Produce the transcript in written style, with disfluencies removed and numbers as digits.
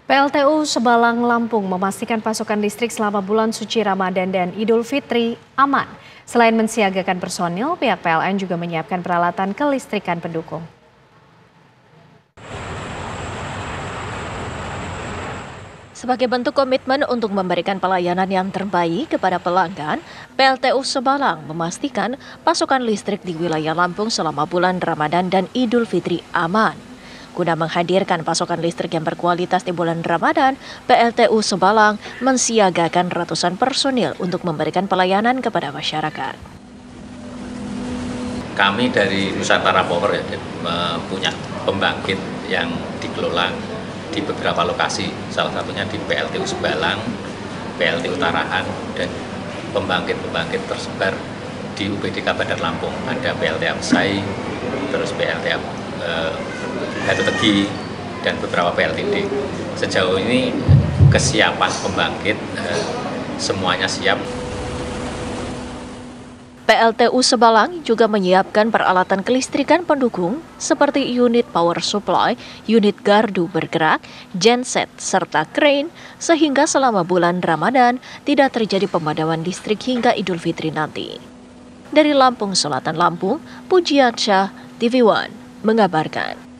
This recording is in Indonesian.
PLTU Sebalang Lampung memastikan pasokan listrik selama bulan suci Ramadan dan Idul Fitri aman. Selain mensiagakan personil, pihak PLN juga menyiapkan peralatan kelistrikan pendukung. Sebagai bentuk komitmen untuk memberikan pelayanan yang terbaik kepada pelanggan, PLTU Sebalang memastikan pasokan listrik di wilayah Lampung selama bulan Ramadan dan Idul Fitri aman. Guna menghadirkan pasokan listrik yang berkualitas di bulan Ramadan, PLTU Sebalang mensiagakan ratusan personil untuk memberikan pelayanan kepada masyarakat. Kami dari Nusantara Power punya pembangkit yang dikelola di beberapa lokasi, salah satunya di PLTU Sebalang, PLTU Tarahan, dan pembangkit-pembangkit tersebar di UPDK Bandar Lampung. Ada PLTA Besai, terus PLTA Batu Tegi, dan beberapa PLTD. Sejauh ini kesiapan pembangkit semuanya siap. PLTU Sebalang juga menyiapkan peralatan kelistrikan pendukung seperti unit power supply, unit gardu bergerak, genset, serta crane, sehingga selama bulan Ramadan tidak terjadi pemadaman listrik hingga Idul Fitri nanti. Dari Lampung Selatan Lampung, Pujiansyah, TV One mengabarkan.